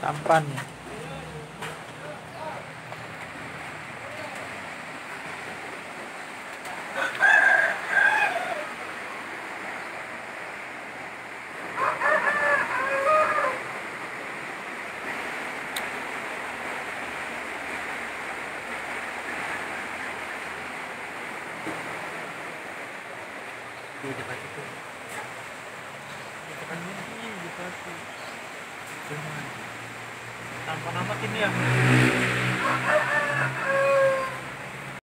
tampan. Di depan itu. Di depan ini gitu sih. Cuman tampan amat ini ya.